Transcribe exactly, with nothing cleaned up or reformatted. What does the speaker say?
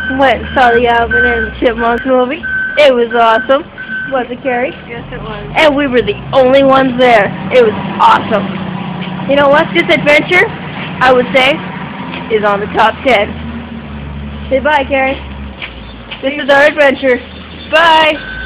went and saw the Alvin and the Chipmunks movie. It was awesome. Was it, Carrie? Yes, it was. And we were the only ones there. It was awesome. You know what? This adventure, I would say, is on the top ten. Say bye, Carrie. This is our adventure. Bye.